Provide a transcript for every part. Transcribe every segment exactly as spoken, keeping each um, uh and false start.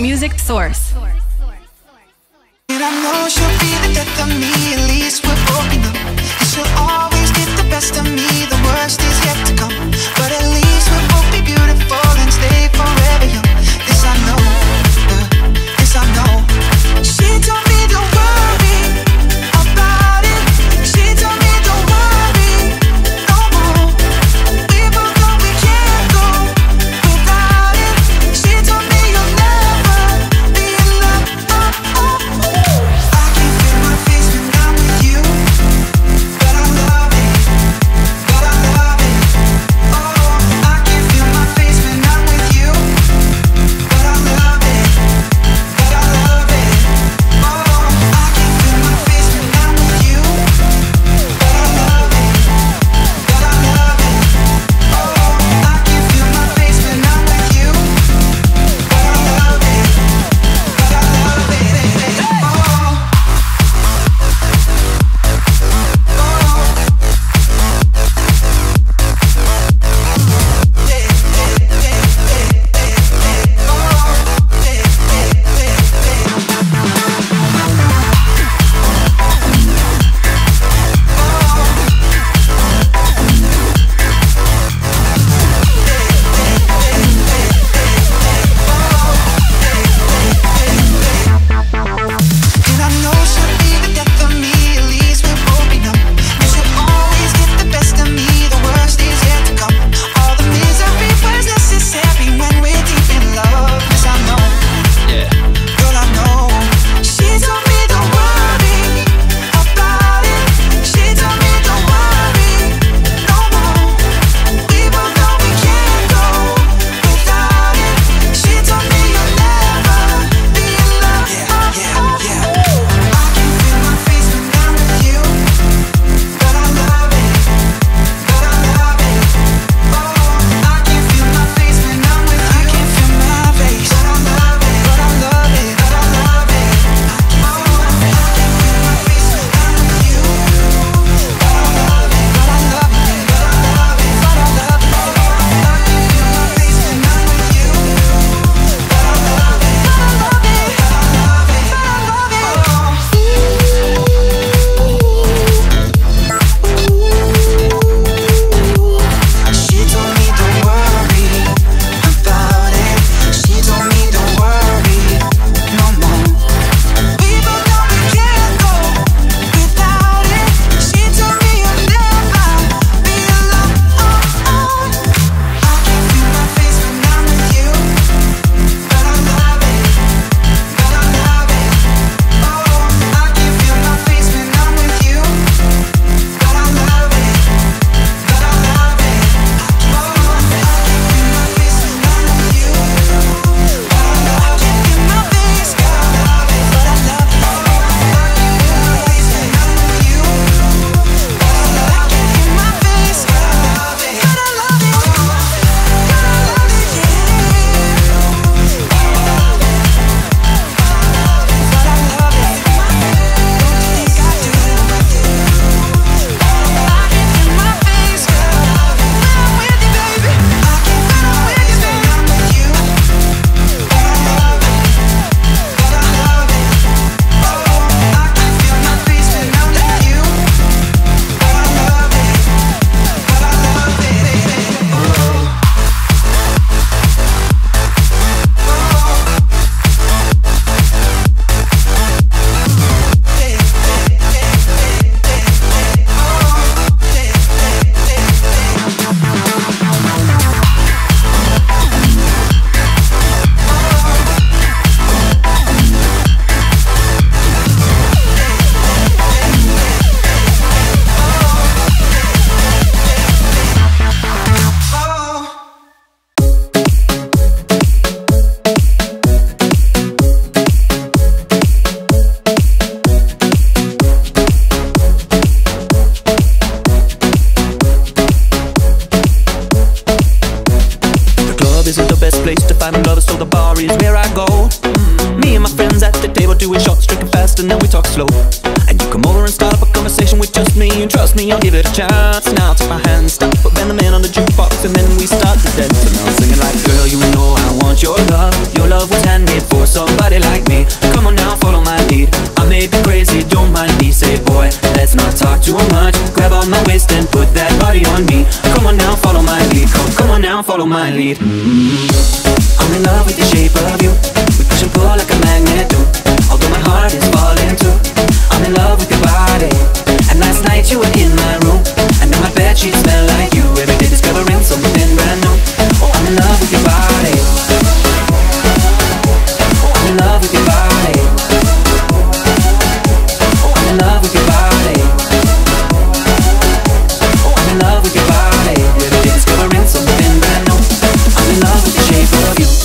music source. And I know she'll be the death of me, at least we're broken up. And she'll always get the best of me, the worst is yet to come. But at least we'll both be beautiful and stay forever young. This I know, uh, this I know. She told me don't worry about it. She told me don't worry no more. We both know we can't go without it. She told me you'll never be in love. Oh, oh, oh. I can feel my face when I'm with you, but I love it, but I love it. Oh, I can feel my face when I'm with you, but I love it, but I love it. Oh, I can feel my face when I'm with you, but I love it, but I love it. Oh, I can feel my face when I'm with you, but I love it, but I love it. Oh. And I know she'll be the death of me, at least we're broken up. And she'll always get the best of me, the worst is yet to come. All the misery was necessary when we're deep in love. Yes, I know, Yeah. girl, I know. She told me don't worry about it. She told me don't worry no more. We both know we can't go without it. She told me you'll never be in love. Yeah, yeah, yeah. I can feel my face when I'm with you, but I love it, but I love it. Oh, I can feel my face when I'm with you. I can feel my face, but I love it, but I love it, but I love it. Oh, I can feel my face when I'm with you, but I love it, but I love it, but I love it, but I love it. I can feel my face when I'm with you, but I love it, but I love it, but I love it, but I love it. She told me don't worry about it. She told me don't worry no more. We both know we can't go without it. She told me you'll never be alone. Oh, oh. I can feel my face when I'm with you, but I love it, but I love it. Oh, I can feel my face when I'm with you, but I love it, but I love it. Oh, I can feel my face when I'm with you, but I love it. I can feel my face, but I love it, but I love it. I can feel my face when I'm with you, but I love it. I can feel my face, but I love it, but I love it, but I love it, yeah. But I love it, but I love it. Don't you think I do? I can feel my face, but I love it when I'm with you, baby. I can feel my face when I'm with you, but I love it, but I love it. Oh, I can feel my face when I'm with you, but I love it, but I love it. Oh. The club isn't the best place to find lovers, so the bar is where I go. Me and my friends at the table doing shots, drinking fast, and then we talk slow. And you come over and start up a conversation. conversation with just me, and trust me, I'll give it a chance. Now take my hand, stop, put Ben the Man on the jukebox, and then we start to dance. And I'm singing like, girl, you know I want your love. Your love was handmade for somebody like me. Come on now, follow my lead. I may be crazy, don't mind me. Say, boy, let's not talk too much. Grab on my waist and put that body on me. Come on now, follow my lead. Come, come on now, follow my lead. mm-hmm. I'm in love with the shape of you. We push and pull like a magnet do. Although my heart is falling too. I'm in love with your body. And last night you were in my room, and now my bedsheets smell like you. Every day discovering something brand new. Oh, I'm in love with your body. Oh, I'm in love with your body. Oh, I'm in love with your body. Oh, I'm in love with your body. Every day discovering something brand new. I'm in love with the shape of you.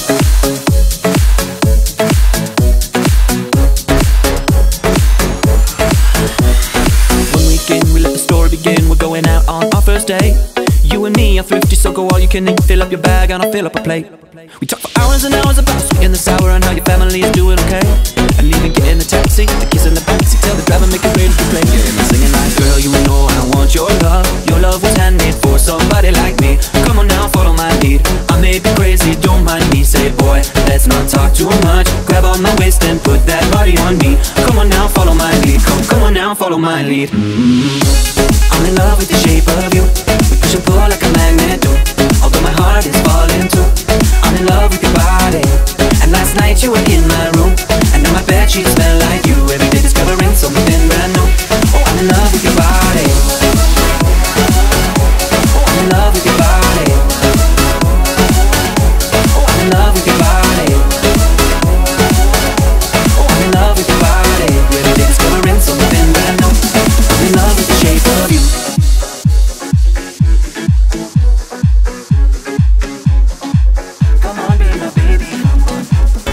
Going out on our first day. You and me are thrifty, so go all you can eat. Fill up your bag and I'll fill up a plate. We talk for hours and hours about the sweet and the sour, and how your family is doing okay. And even get in the taxi, the kiss in the backseat, tell the driver make it ready to play. Yeah, and I'm singing like, girl, you know I want your love. Your love was handmade for somebody like me. Come on now, follow my lead. I may be crazy, don't mind me. Say, boy, let's not talk too much. Grab on my waist and put that body on me. Come on now, follow my lead. Come, come on now, follow my lead. mm-hmm. I'm in love with the shape of you. We push and pull like a magnet do. Although my heart is falling too. I'm in love with your body. And last night you were in my room, and now my bedsheets smell like you. Every day discovering something brand new. Oh, I'm in love with your body. Oh, I'm in love with your body. Oh, I'm in love with your body. Oh, I'm in love with your body. Every day discovering something brand new. I'm in love with the shape of you. Come on, be my baby, come on.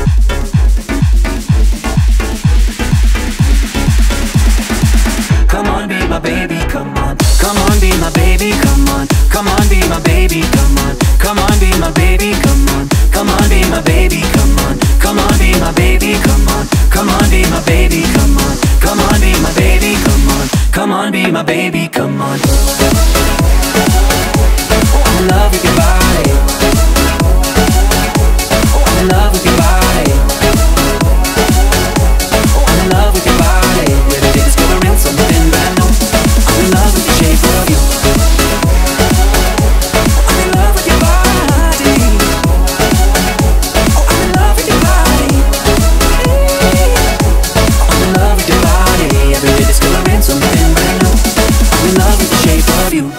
Come on, be my baby, come on. Come on, be my baby, come on. Come on, be my baby, come on. Come on, be my baby, come on. Come on, be my baby, come on. Come on, be my baby, come on. Come on, be my baby, come on. Come on, be my baby, come on. Come on, be my baby, come on. Oh, I'm in love with your body. Oh, I'm in love with your body. Oh, I'm in love with your body. Every day discovering something brand new. I'm in love with the shape of you. I'm in love with your body. Oh, I'm in love with your body. I'm in love with your body. Every day discovering something brand new. I'm in love with the shape of you.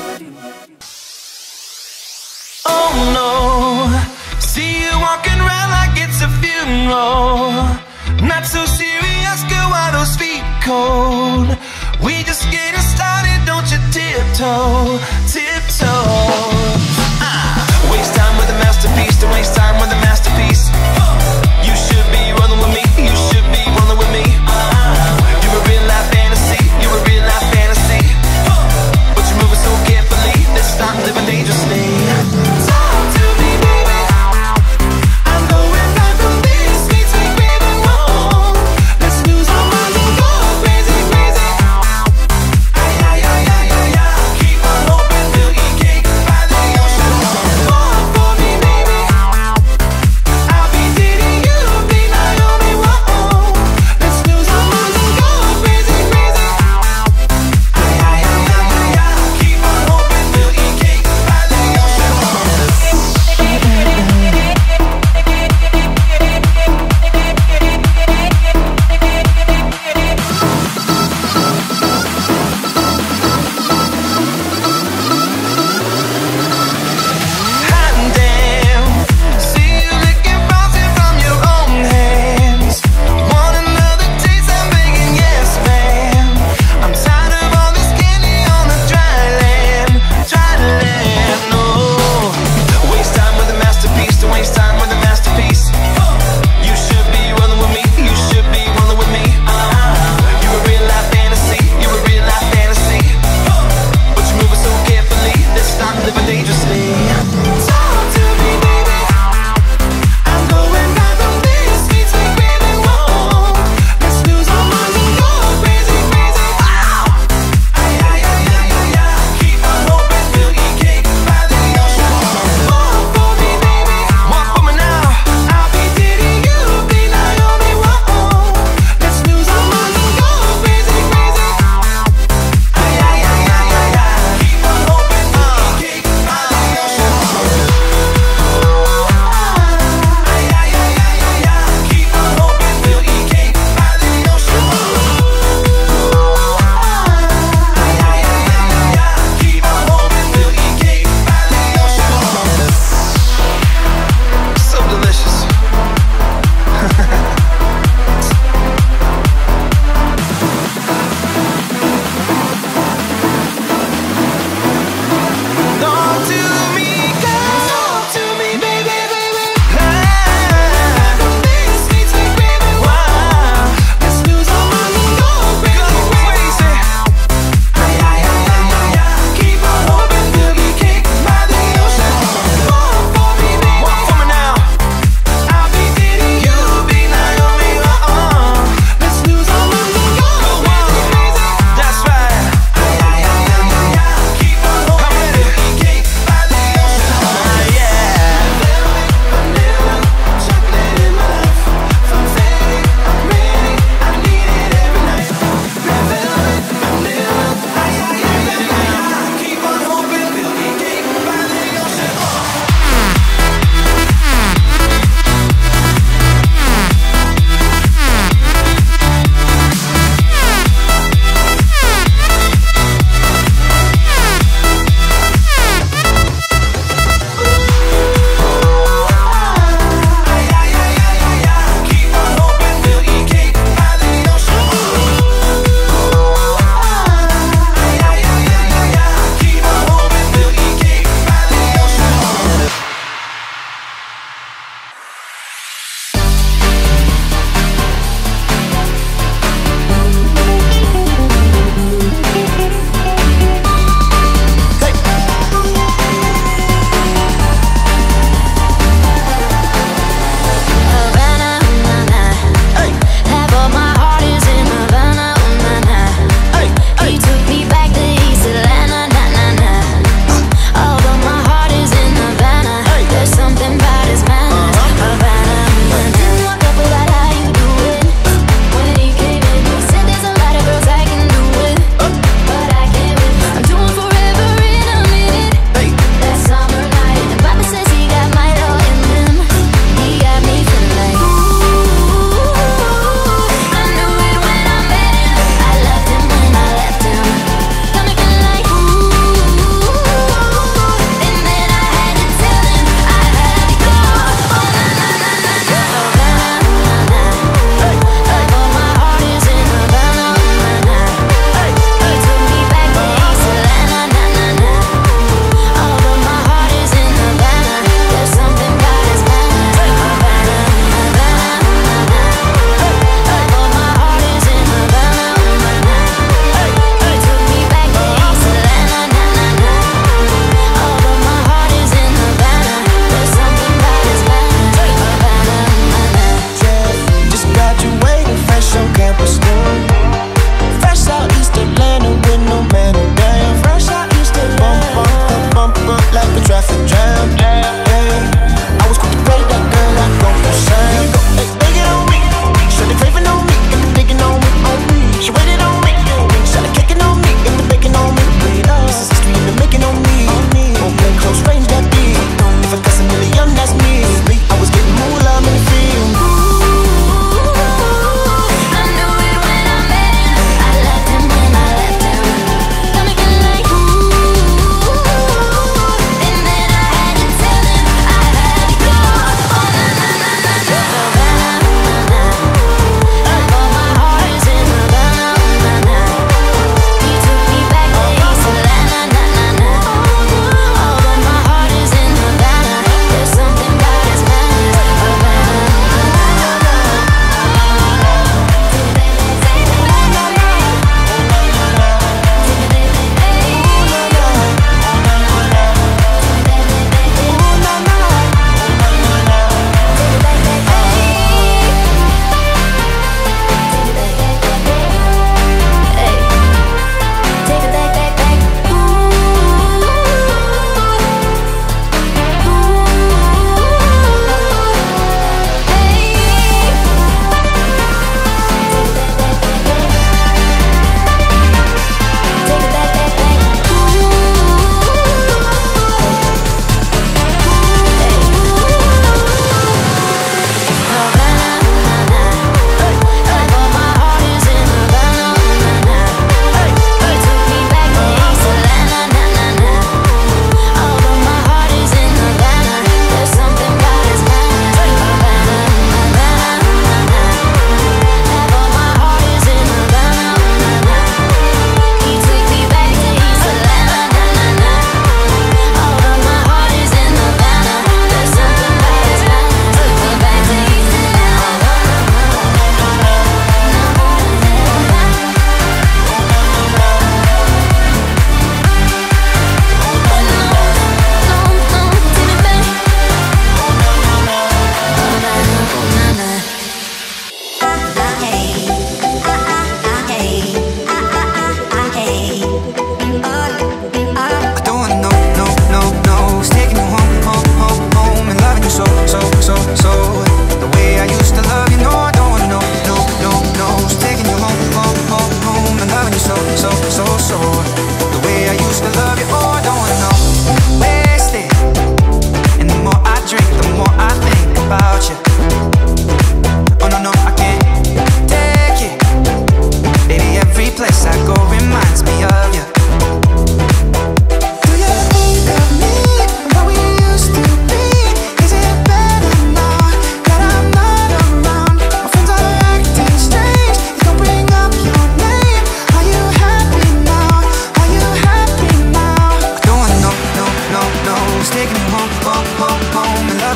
Oh no, see you walking around like it's a funeral. Not so serious, girl, why those feet cold? We just getting started, don't you tiptoe, tiptoe. Ah, waste time with a masterpiece, don't waste time with a masterpiece. You should be rolling with me, you should be rolling with me. You're a real life fantasy, you're a real life fantasy. But you're moving so carefully, let's start living dangerously. Talk to me, baby. I'm going back from this, we take baby home. Let's lose our minds and go crazy, crazy. Ay, ay, ay, ay, ay, ay. Keep on hoping we'll eat cake by the ocean.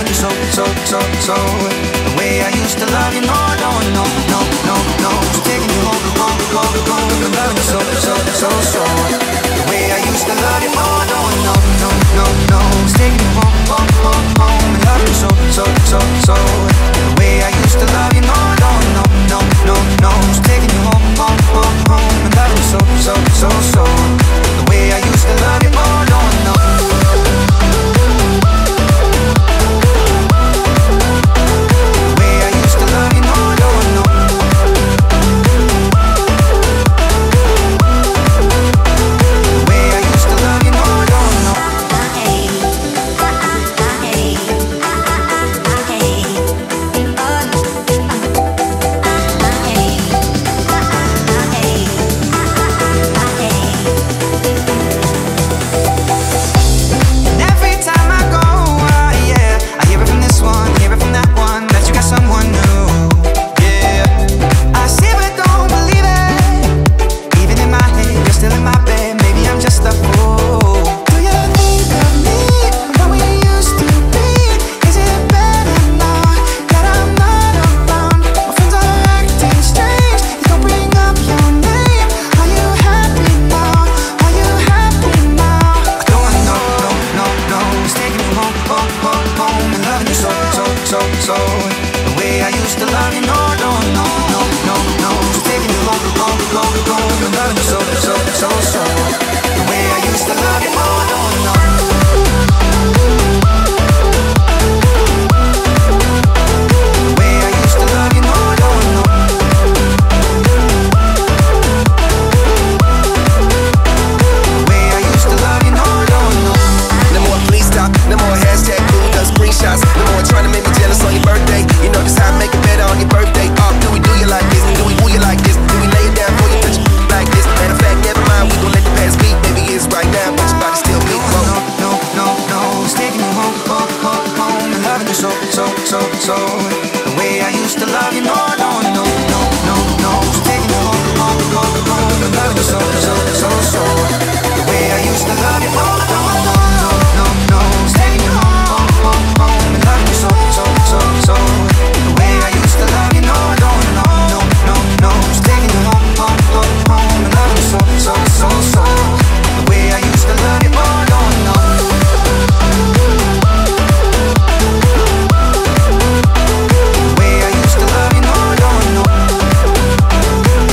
loving you so, so, so, so. The way I used to love you, no, no, no, no, no, no. Just taking you home, home, home, home. I'm loving you so, so, so, so. The way I used to love you, no, no, no, no, no, no. Just taking you home, home, home, home. I'm loving you so, so, so, so. The way I used to love you, no, no, no, no, no, no. Just taking you home, home, home, home. I'm loving you so, so, so, so. The way I used to love you, oh, no, no.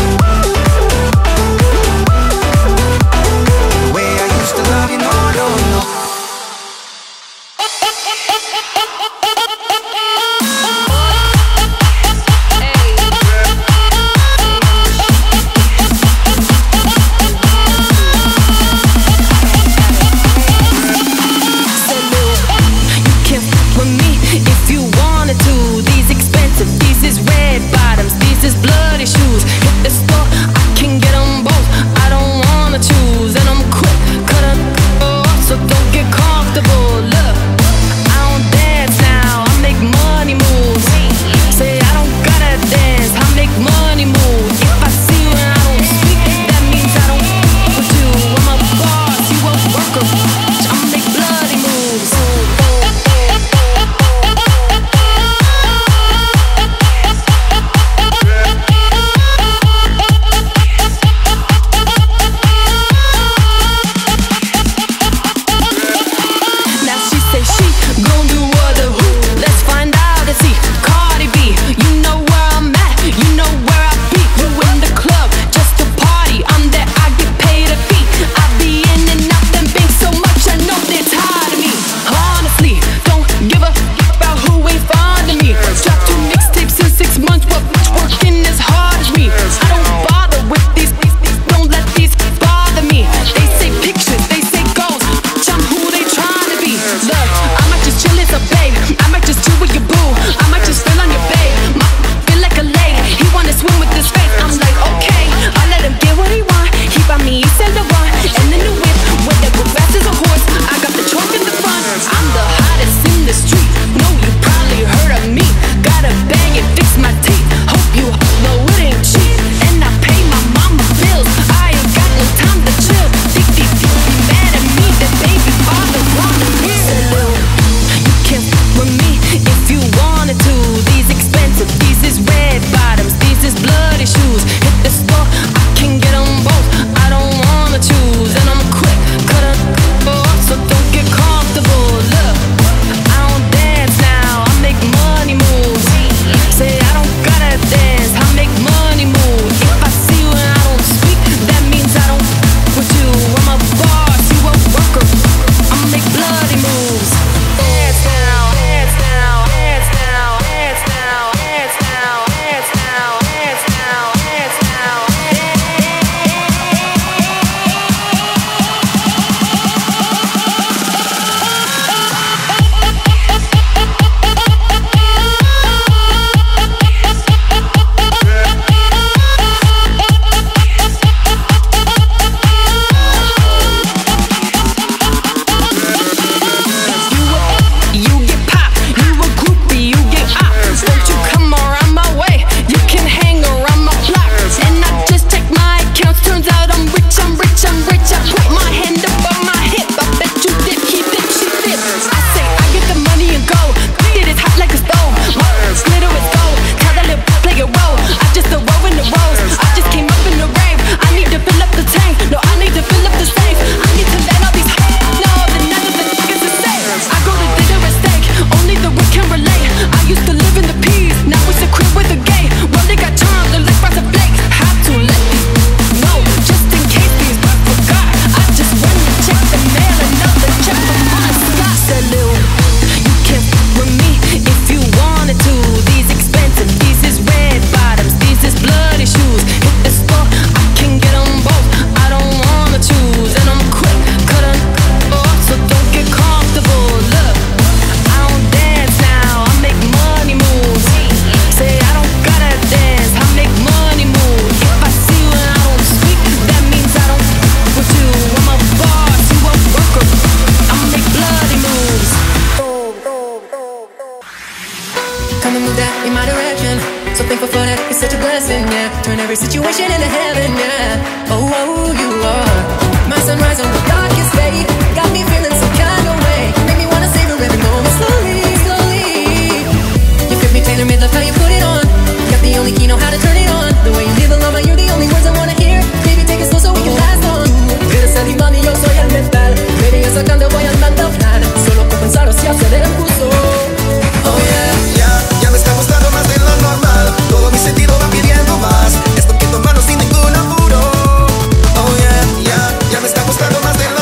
No, no. me if you wanted to. These expensive, these is red bottoms, these is bloody shoes. Hit the store, I can get them both. I don't wanna choose, and I'm quick, cut a off, so don't get comfortable. Look, I don't dance now, I make money moves. Say I don't gotta dance, I make money move. If I see you and I don't speak, that means I don't f with you. I'm a boss, you a worker, I'ma make bloody moves. Dance now, dance now, dance now, dance now, dance now, dance now, dance now, dance now. You get pop, you a groupie, you get up. Won't you come around my way? You can hang around my block. And I just check my accounts, turns out I'm rich, I'm rich, I'm rich. I put my hand up on my hip, I bet you dip, he dip, she dip. I say I get the money and go, it is hot like a stove. My glitter is gold, tell that little play a role. I just a roll in the rose, I just came up in the rave. I need to fill up the tank, no I need to fill up the safe. I need to let all these know that none of the niggas is safe. I go to dinner and steak, only the rich can relate. I used to live in the peas, now it's a crib with a gay. Well, they got charms, they like fries and flake. Have to let these know, just in case these but forgot. I just went to check the mail, another check from my Scott. Said Lil, you can f with me if you wanted to. These expensive, these is red bottoms, these is bloody shoes. Hit the store, I can get them both. I don't wanna choose, and I'm quick, cut a off, so don't get comfortable. Look, I don't dance now, I make money moves. Say I don't gotta dance, I make money moves. If I see you and I don't speak, that means I don't f with you. I'm a boss, you a worker, I'ma make bloody moves. Come and move that in my direction. So thankful for that, it's such a blessing, yeah. Turn every situation into heaven, yeah. Oh, oh, you are my sunrise on the darkest day. Got me feeling some kind of way. Make me wanna savor every moment slowly, slowly. You fit me tailor-made, love how you put it on. Got the only key, know how to turn it on. The way you live along, you're the only words I wanna hear. Baby, take it slow so we can last on. Eres el imán y yo soy el metal. Baby, yo sacando voy andando a plan. Solo con pensarlo si acelera el pulso. Oh yeah. Ya, ya me está gustando más de lo normal. Todo mi sentido va pidiendo más. Esto que tomando sin ningún apuro. Oh yeah, ya, ya me está gustando más de lo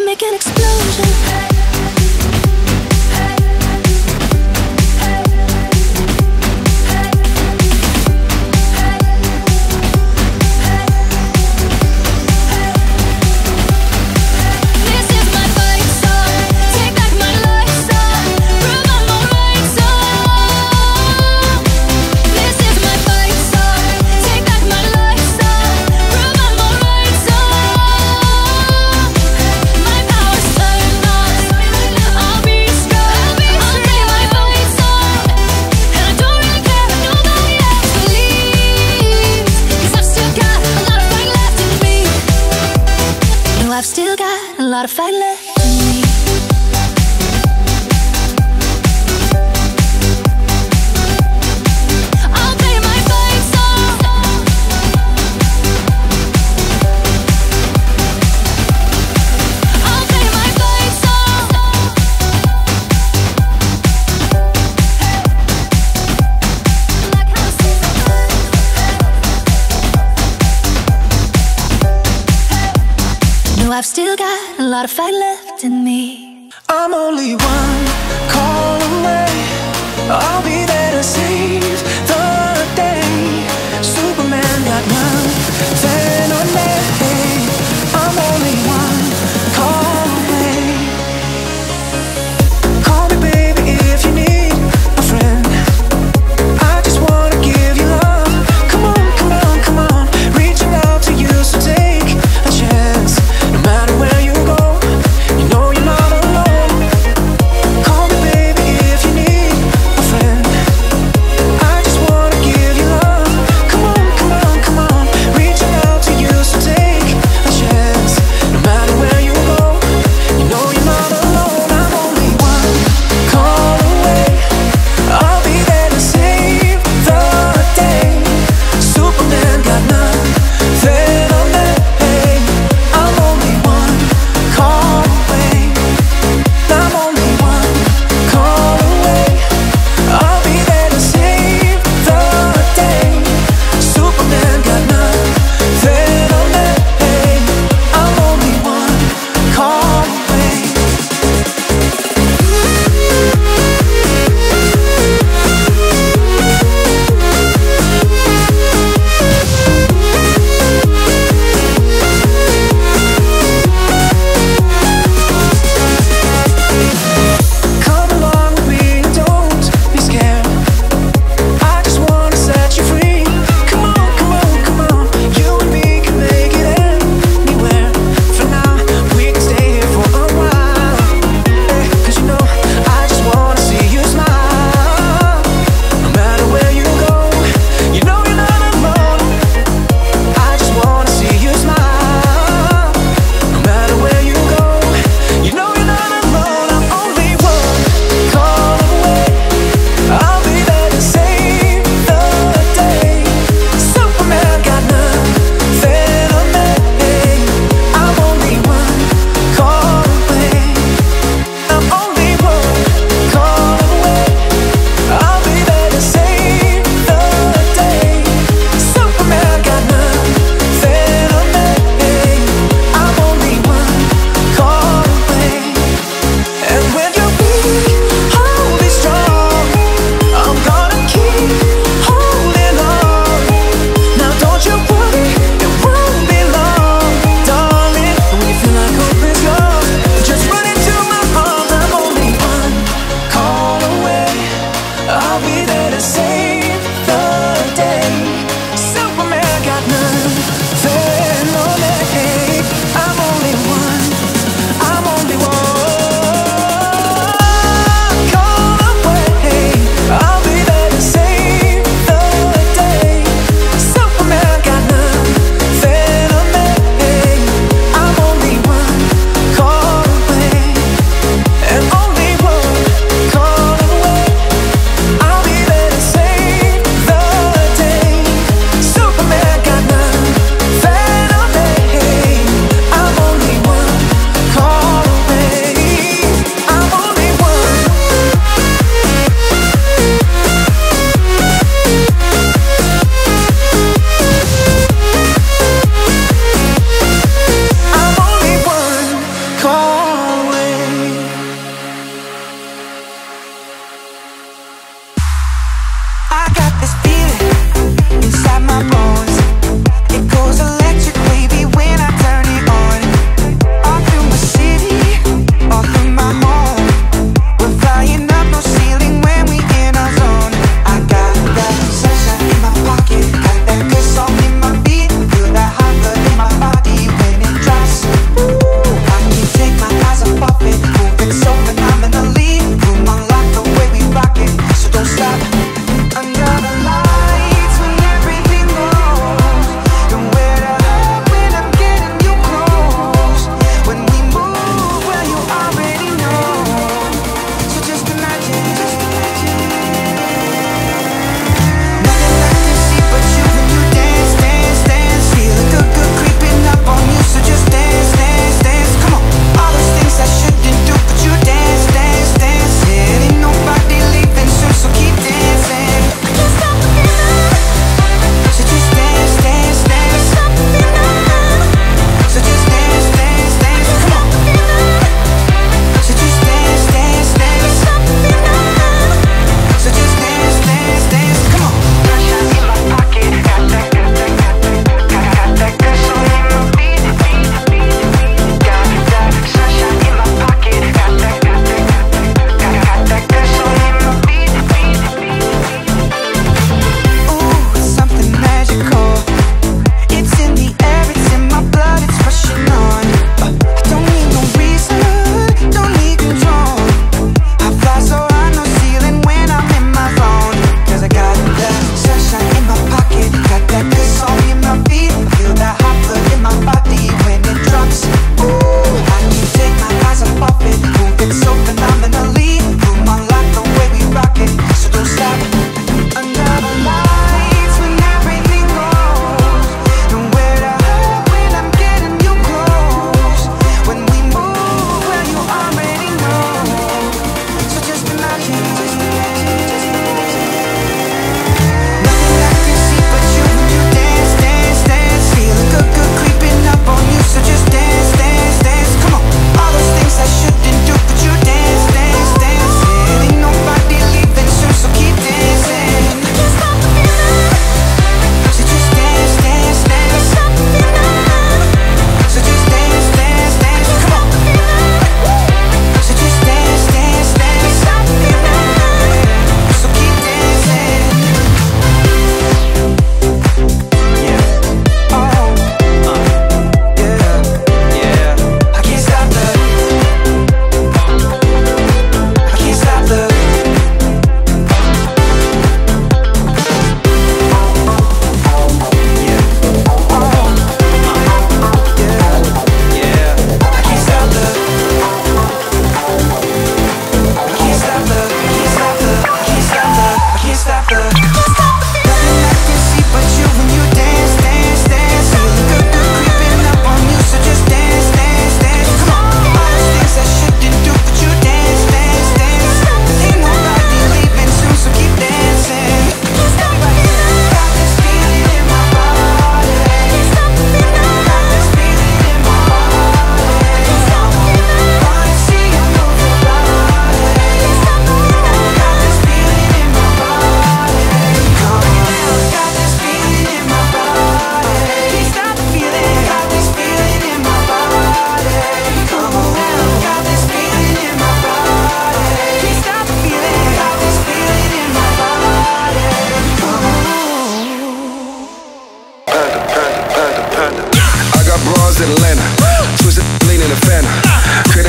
make an explosion. I've still got a lot of fight left in me. I'll play my fight song. I'll play my fight song. Like how No, I've still got a lot of fight left in me. I'm only one call away. I'll be there to save the day. Superman got nothing on me. I'm only one call away. Call me baby if you need a friend. I just wanna give you love. Come on, come on, come on. Reaching out to you, so take a chance. No matter where you go, you know you're not alone. Call me baby if you need a friend. I just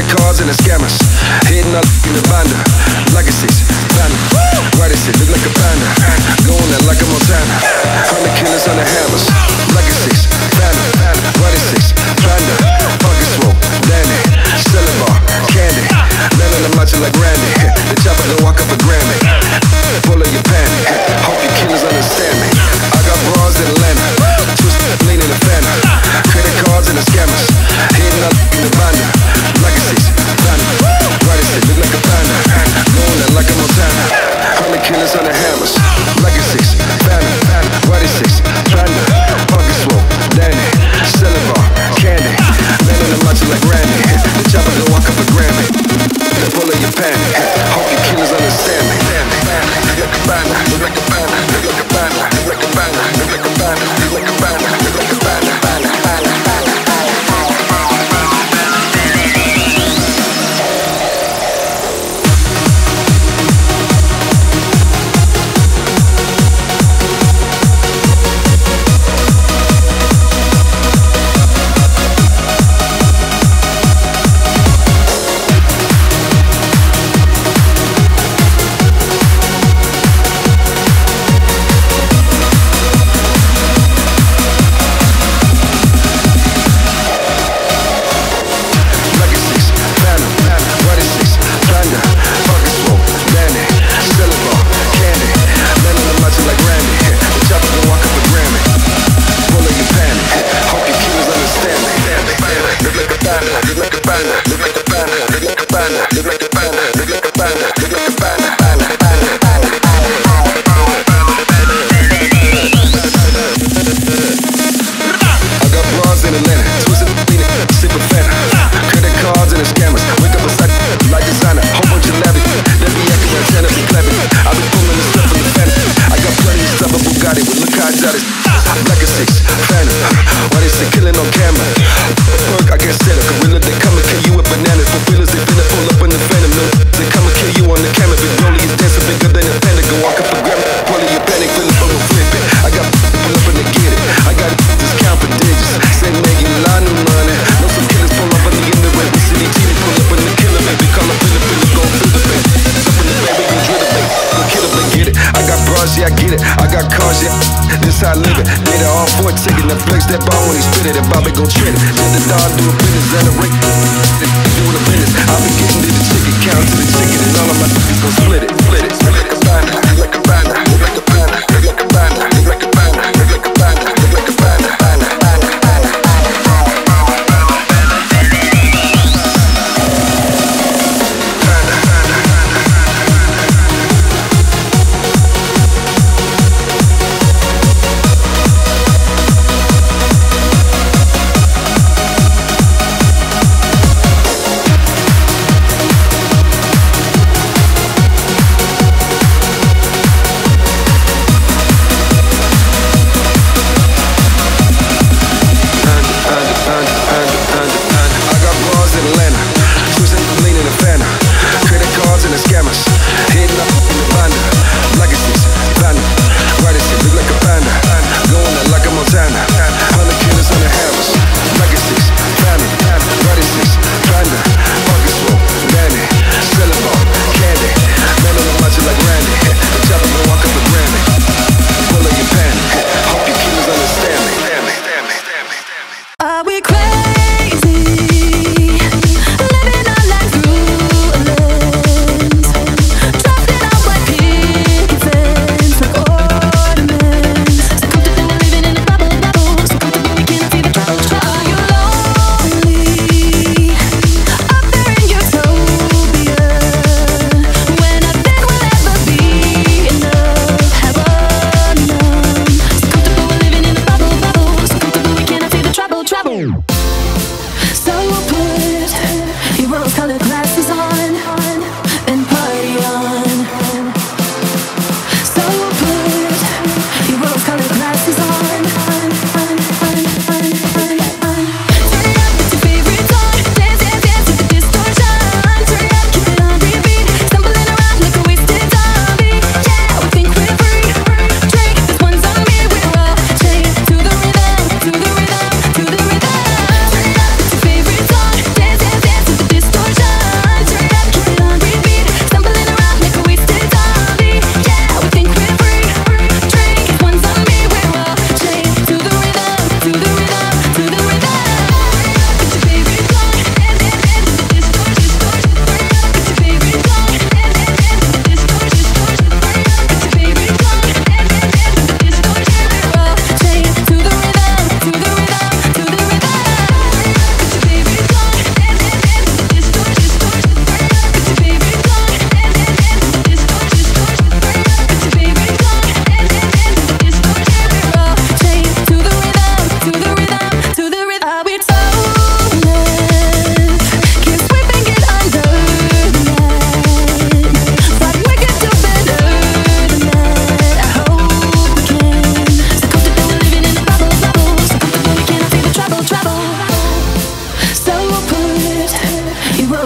cards and the scammers. Hitting up in the banda. Legacies, panda. Why they say look like a panda? Going out like a Montana. Hundred killers on the hammers. Legacies, panda. Why they say panda? Pocket swoop, dandy. Selling bar, candy. None of them matching like Randy. The chopper don't walk up a Grammy. Pull up your panty. Hope you killers understand me. I got bras in Atlanta. Twist, lean in the Fanta. Credit cards and the scammers. Hitting up in the banda. Legacies, panda. Why they say look like a panda? Going out like a Montana. Hundred killers on the hammers. Legacies, panda. Why they say panda? Pocket swoop, dandy. Selling bar, candy. None of them matching like Randy. The chopper don't walk up a Grammy. Pull up your panty. Hope you killers understand me. Look like a panda. Look like a panda. Look like a panda. Look like a panda. Look like a panda. Look like a panda. Look like a panda. Panda. Panda. Panda.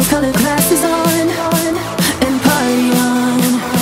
rose-colored glasses on and party on.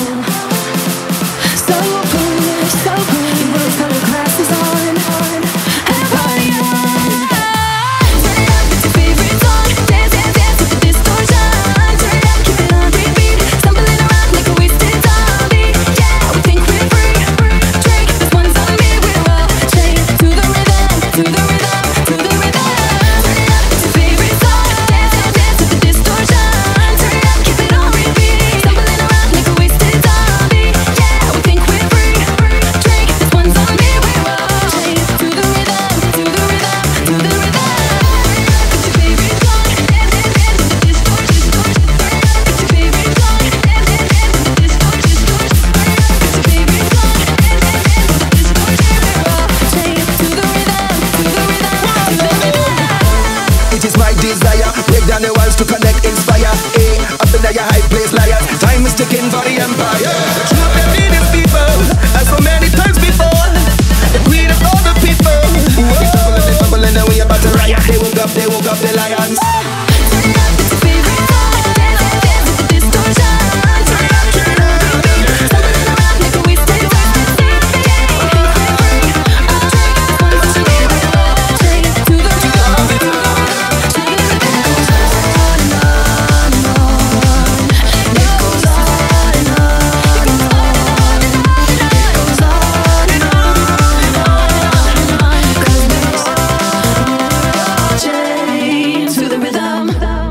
So cool, so cool. Your rose-colored glasses on and party on. Turn it up, it's your favorite song. Dance, dance, dance with the distortion. Turn it up, keep it on repeat. Stumbling around like a wasted zombie. Yeah, we think we're free. Drink, this one's on me. We're all chained to the rhythm, to the rhythm, to the rhythm. Turn it up, it's your favorite song. Dance, dance, dance with the distortion. Turn it up, keep it on repeat. Stumbling around like a wasted zombie. Yeah, we think we're free. Drink, this one's on me. We're all chained to the rhythm, to the rhythm, to the rhythm. It's your favorite song. Dance, dance, dance with the distortion. It's your favorite song. Dance, dance, dance with the distortion. It's your favorite song. Dance, dance, dance with the distortion. We're all chained to the rhythm, to the rhythm, to the rhythm. It is my desire, break down the walls to connect, inspire. Eh, up in your high place, liars. Time is ticking for the empire. True obedience people, as so many times before. The queen of all the people. They stumble and they fumble and then we about to riot. They woke up, they woke up, the lions. Turn it up, it's your favorite song. Dance, dance, dance with the distortion. Turn it up, keep it on repeat. Stumbling around like a wasted zombie. Yeah, we think we're free. I'll drink this one for you. We're all chained to the rhythm, to the rhythm, to the rhythm. It goes on and on and on. It goes on and on. It goes on and on and on. It goes on and on and on and on. 'Cause we're all chained to the rhythm.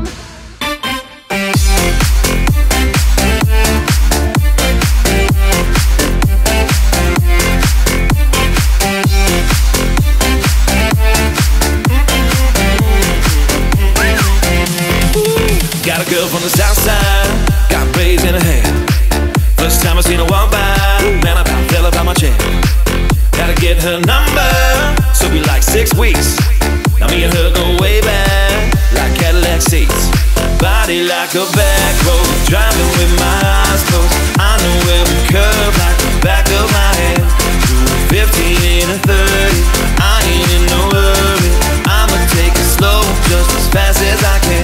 Got a girl from the south side, got braids in her hair. First time I seen her walk by, man, I about fell about my chair. Gotta get her number, so be like six weeks. Now me and her go way back, like Cadillac seats. Body like a back road, driving with my eyes closed. I know every curve like the back of my hand. Doing fifteen in a thirty, I ain't in no hurry. I'ma take it slow, just as fast as I can.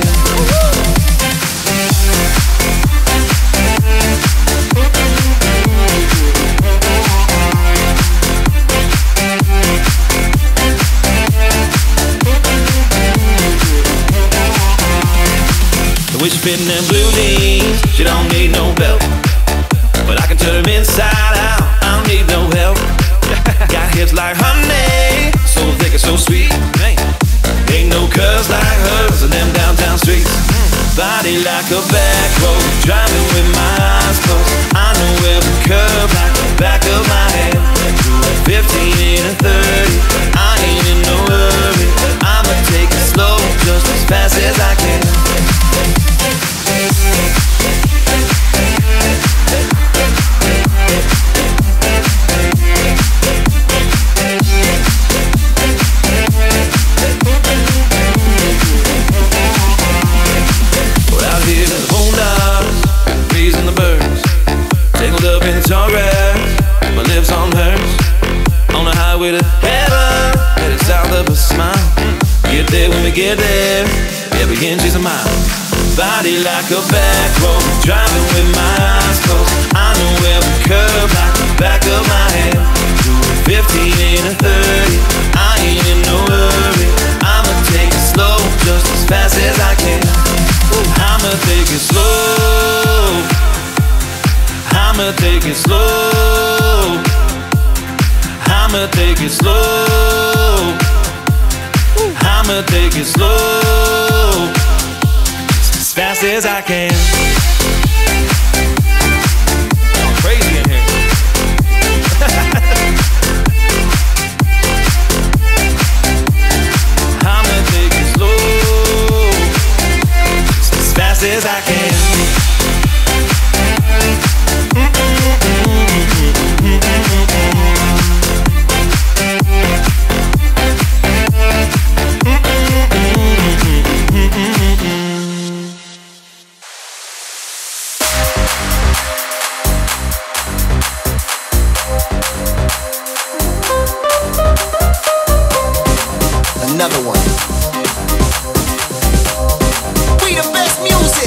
The way she fit in them blue jeans, she don't need no belt. But I can turn them inside out, I don't need no help. Got hips like honey, so thick and so sweet. Ain't no curves like hers in them downtown streets. Body like a back road, driving with my eyes closed. I know every curve like the back of my hand. Fifteen in a thirty, I ain't in no hurry. I'ma take it slow, just as fast as I can. We're out here in the boondocks, raising the birds, tangled up in the tall grass, my lips on hers. On the highway to heaven, headed south of a smile. Get there when we get there, every inch is a mile. Body like a back road, driving with my eyes closed. I know every curve like the back of my hand. Doing fifteen in a thirty, I ain't in no hurry. I'ma take it slow, just as fast as I can. I'ma take it slow, I'ma take it slow, I'ma take it slow, I'ma take it slow, as fast as I can. I'm crazy in here. I'ma take it slow, as fast as I can. Another one. We the best music.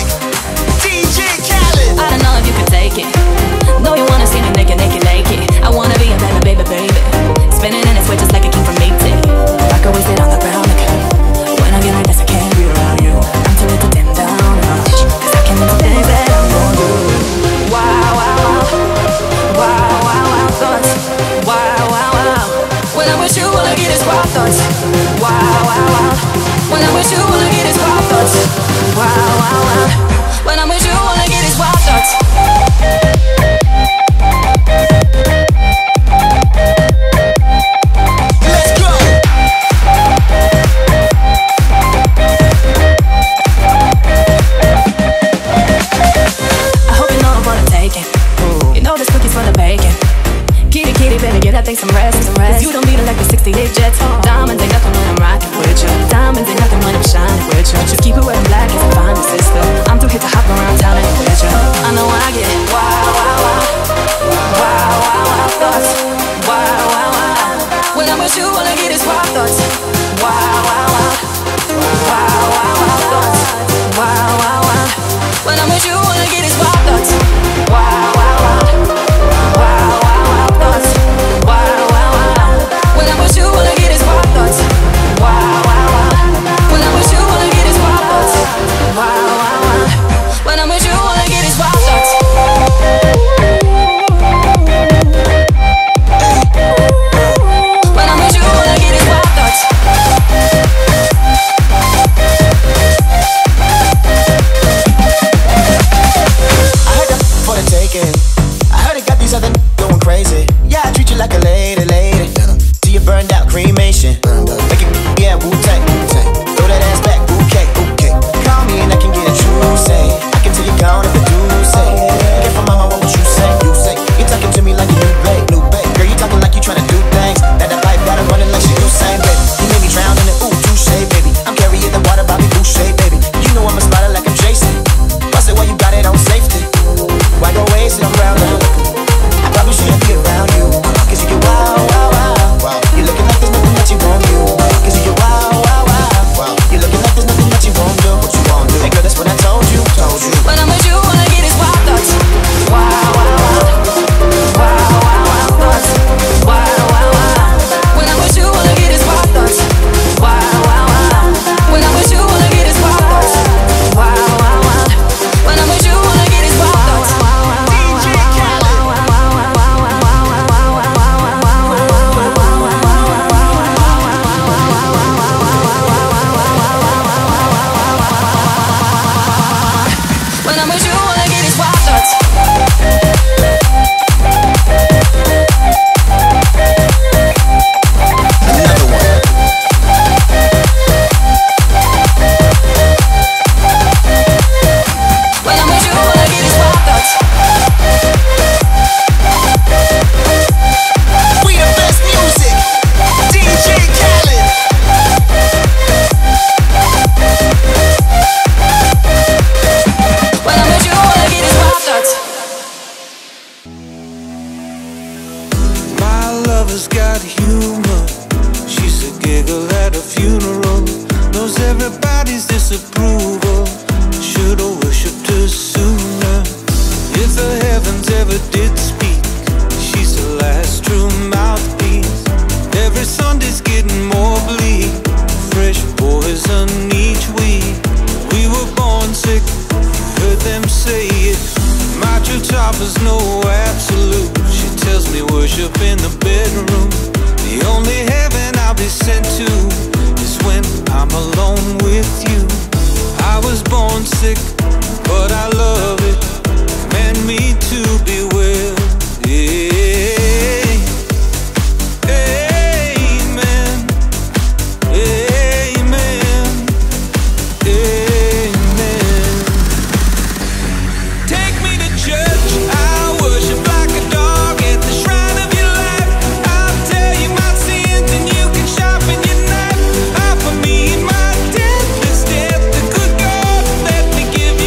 offers no absolute. She tells me worship in the bedroom. The only heaven I'll be sent to is when I'm alone with you. I was born sick, but I love it. Meant me to be well. Yeah. Amen. Amen. Amen. Take me to church. I'll worship like a dog at the shrine of your life. I'll tell you my sins and you can sharpen your knife. Offer me my deathless death. The good God, let me give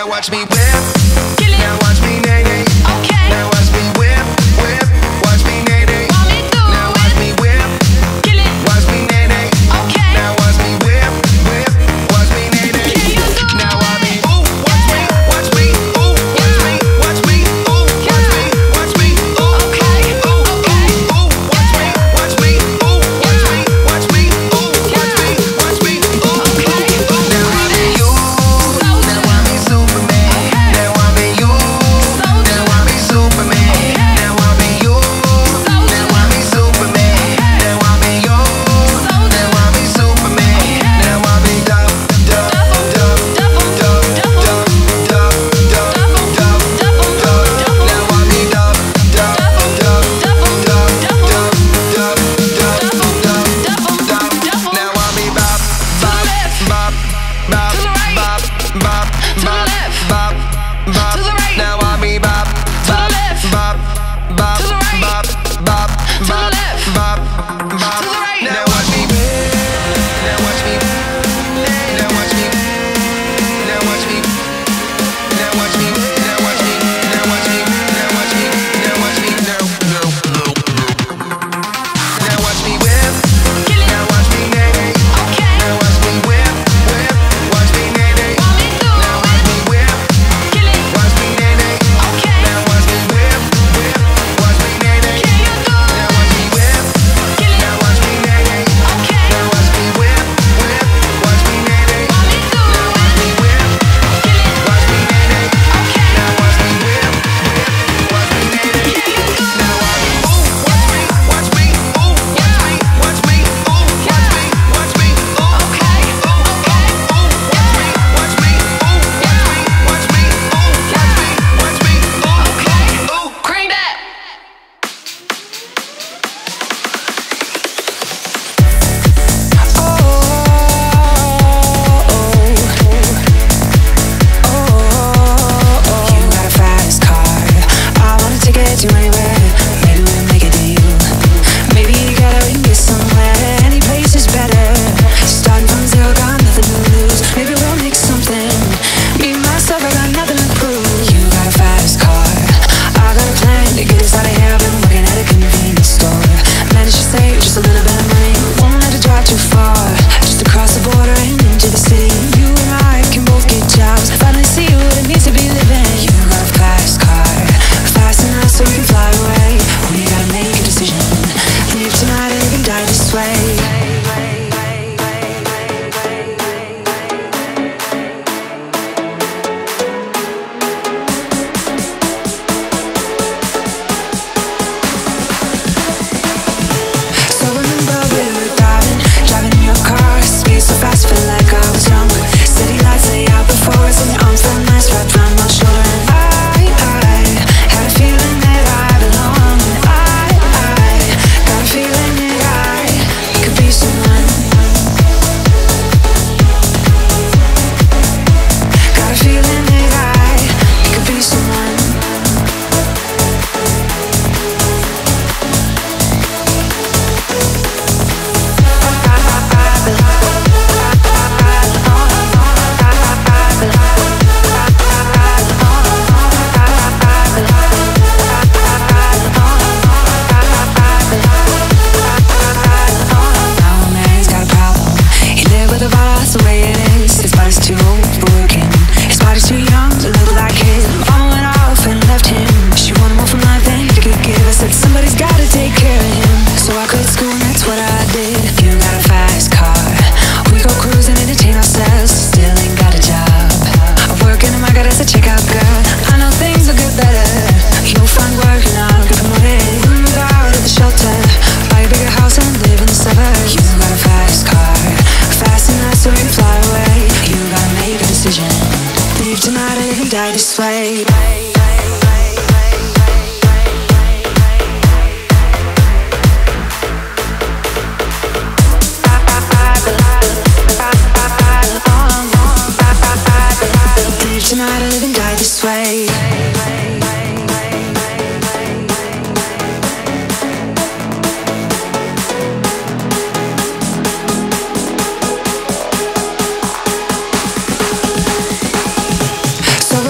Now watch me whip. Now watch me nay nay. Okay. Now watch me whip, whip. Watch me nay nay. Want me to Now watch me whip. kill it? Watch me nay nay. Okay. Now watch me whip, whip. Watch me nay nay. Can you do Now it? watch me. Ooh, watch me, watch me. Ooh, watch me, watch me. Ooh, watch me, watch me. Ooh, Okay. ooh, Okay. ooh, watch me, watch me. Ooh, watch me, watch me. Ooh, watch me, watch me. Ooh, Okay. ooh. Now I be you. Soldier. Now I be Superman. Now I be you. Soldier. Now I be Superman. Now I be you. Now I be Superman. Now I be you. Now I be Superman. Now I be Duff, Duff, Duff, Duff, Duff, Duff, Duff, Duff, Duff, Duff. Now I be Duff, Duff, Duff, Duff, Duff, Duff, Duff, Duff, Duff, Duff. Now I be Bop, Bop, Bop, Bop, Bop, Bop, Bop, Bop, Bop. Now I be Bop, Bop, Bop, Bop, Bop, Bop, Bop, Bop, Bop. Now watch me, now watch me, now watch me, now watch me, now watch me, now watch me, now watch me, now watch me, now watch me, now, no, no, no. Now watch me whip, now watch me nay nay. Okay. Now watch me whip, whip, watch me nay nay. Want me to Now watch me whip, kill it? watch me nay nay. Okay. Now watch me whip, whip, watch me nay nay. Can you do Now watch me whip, kill it? now watch me nay nay. Okay. Now watch me whip, whip, watch me nay nay. Want me to Now watch me whip, kill it? watch me nay nay. Okay. Now watch me whip, whip, watch me nay nay. Can you do Now watch me, ooh, watch me, watch me, ooh, watch me, watch me, ooh, watch me, watch me, ooh, Okay. ooh, ooh, ooh, watch me, watch me, ooh, watch me, watch me, ooh, watch me, watch me, ooh, ooh. Crank that. You got a fast car. I wanna take it to anywhere. Maybe we'll make it to you. Maybe together we can get somewhere. Any place is better. Starting from zero, got nothing to lose. Maybe we'll make something. Me, myself, I got nothing to prove. You got a fast car. I got a plan to get us out of here. I've been working at a convenience store. Managed to save just a little bit of money. Won't have to drive too far. Just across the border and into the city. You and I can both get jobs. Finally see what it means to be living. You got a fast car. Fast enough so we can fly away. We gotta make a decision. Leave tonight or you can die this way. So remember we were driving, driving in your car. Speed so fast, feel like I was young. City lights lay out before us, and your arms felt nice wrapped around my shoulder. And I, I had a feeling that I belong. And I, I got a feeling that I could be someone. Got a feeling that I could be someone. Now a man's got a problem. He live with a boss the way it is. His body's too old for working. His body's too young to look like his. Mama went off and left him. She wanted more from life than he could give. I said somebody's gotta take care of him. So I quit school and that's what I did. You got a fast car. We go cruising, entertain ourselves. Still ain't got a job. I'm working on my god as a checkout girl. I know things will get better. You'll find work and I'll get promoted. We'll move out of the shelter. Buy a bigger house and live in the suburbs. You got a fast car. Fast enough so we can fly away. You gotta make a decision. Leave tonight or you can die this way. Leave tonight or live and die this way. So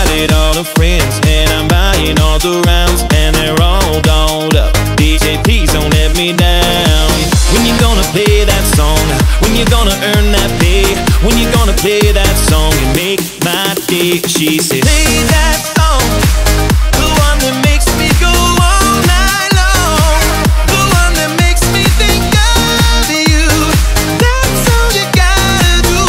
invited all the friends, and I'm buying all the rounds, and they're all dolled up. D J, please don't let me down. When you gonna play that song? When you gonna earn that pay? When you gonna play that song and make my day? She said, play that song, the one that makes me go all night long, the one that makes me think of you. That's all you gotta do.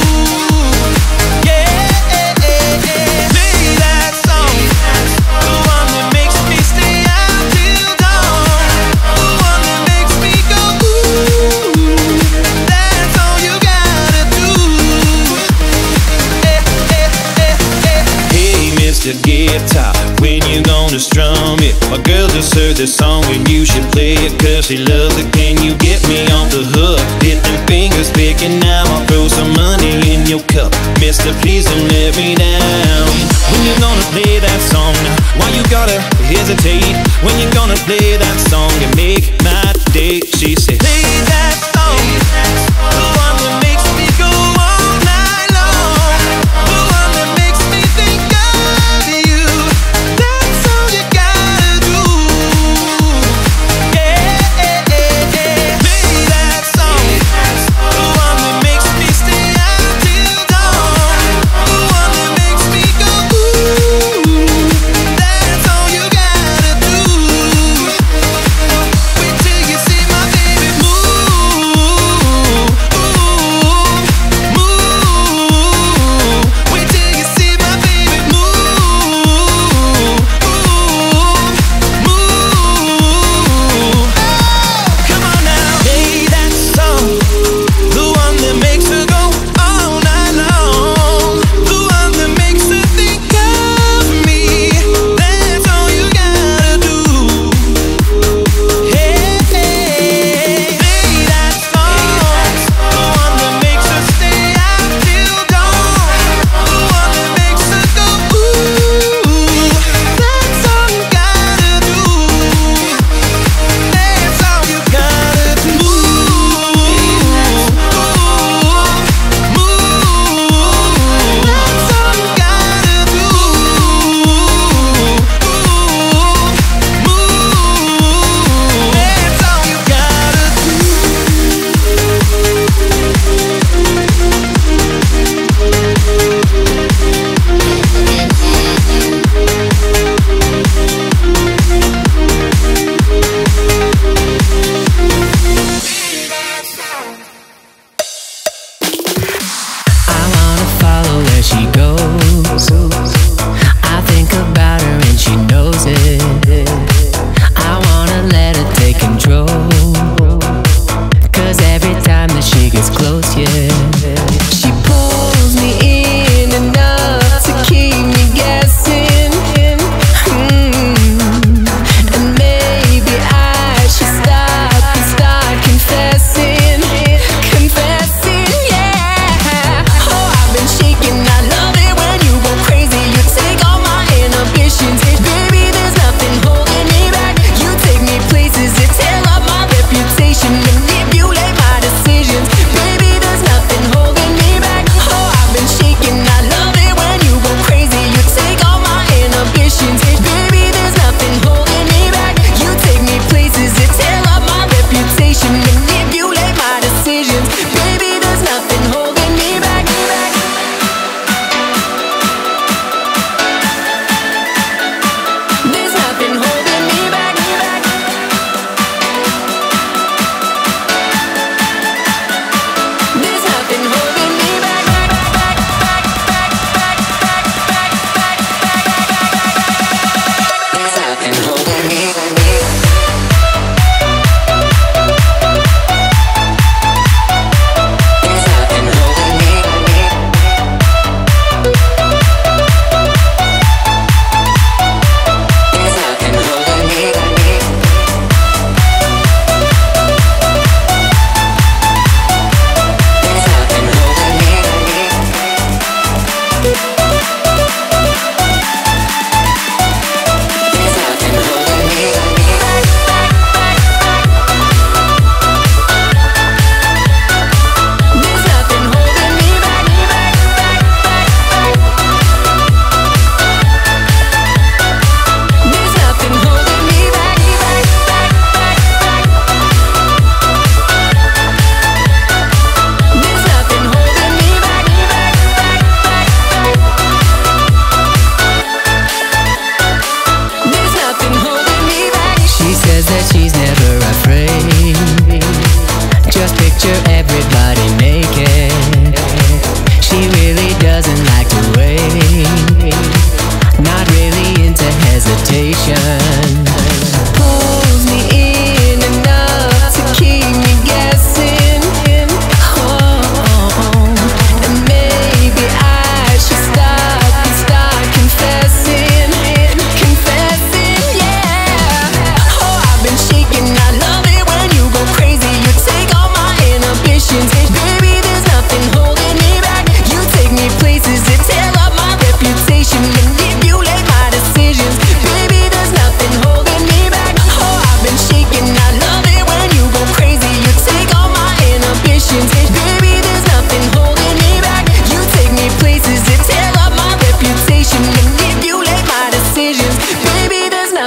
Yeah, play that song, the one that makes me stay out till dawn, the one that makes me go ooh. That's all you gotta do. Eh, eh, eh, eh. Hey, Mister Guitar, when you gonna strum it? My girl just heard this song and you should play it, cause she loves it. Can you get me off the hook? Hit them fingers picking, now I'll throw some money in your cup. Mister, please don't let me down. When you gonna play that song? Why you gotta hesitate? When you gonna play that song and make my day? She said, play that song, the one that makes me go all night long, the one that makes me think of you. That's all you gotta do. Yeah, play that song, the one that makes me stay out till dawn, the one that makes me go ooh.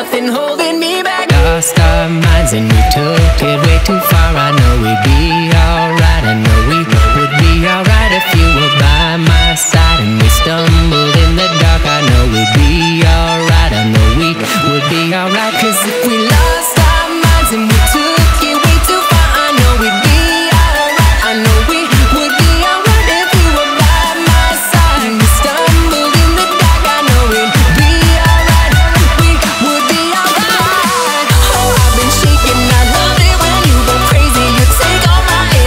nothing holding me back. Lost our minds and we took it way too far. I know we'd be alright, I know we would be alright if you were by my side. And we stumbled in the dark, I know we'd be alright, I know we would be alright. Cause if we lost our minds and we took it way too far, I know we'd be alright, I know we would be alright if you were by my side. And we stumbled in the dark, I know we'd be alright, we would be alright. Oh, I've been shaking, I love it when you go crazy. You take all my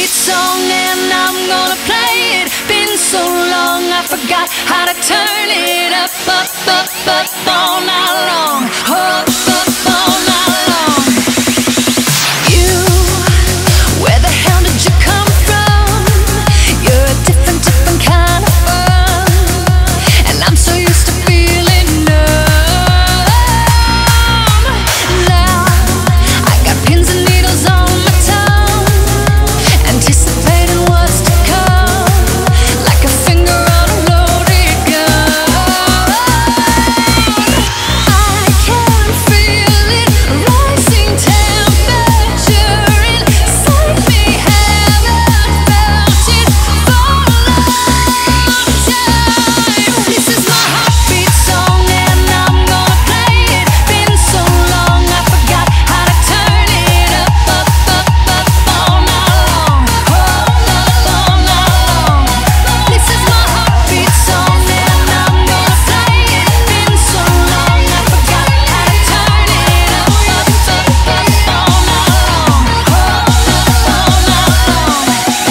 heartbeat song and I'm gonna play it. Been so long I forgot how to turn it up, up, up, up all night long. Up, up all night long. You, where the hell did you come from? You're a different, different kind of fun, and I'm so used to feeling numb. Now I got pins and needles on my tongue, anticipating what's to come, like a finger on a loaded gun. I can feel it rising temperature inside me. Haven't felt it for a long time. This is my heartbeat song and I'm gonna play it. Been so long I forgot how to turn it up, up, up, up all night long. Up, up all night long. This is my heartbeat song and I'm gonna play it. Been so long I forgot how to turn it up, up, up, up all night long. Up, up all night long.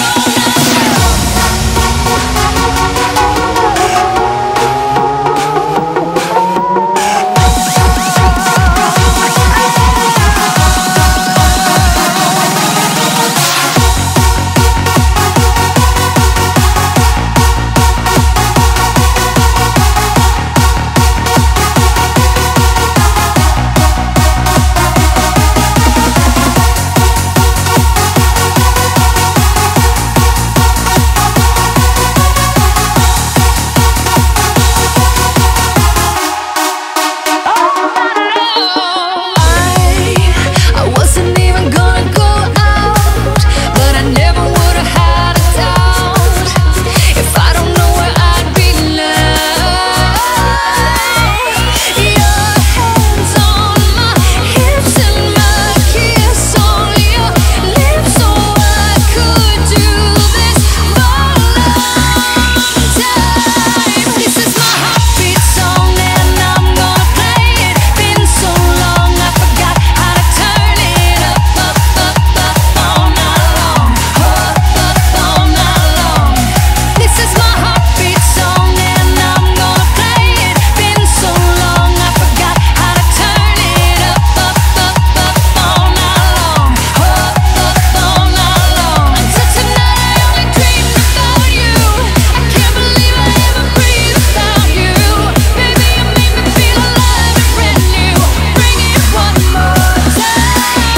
I, I wasn't even gonna go out, but I never would have had a doubt. If I don't know where I'd be loved. Your hands on my hips and my kiss on your lips, so I could do this for a long time. This is my heartbeat song and I'm gonna play it. Been so long I forgot how to turn it up, up, up, up all night long. Up, up all night long. This is my heartbeat song and I'm gonna play it. Been so long I forgot how to turn it up, up, up, up all night long. Up, up all night long. Until tonight I only dreamed about you. I can't believe I ever breathe without you. Baby, you make me feel alive and brand new. Bring it one more time.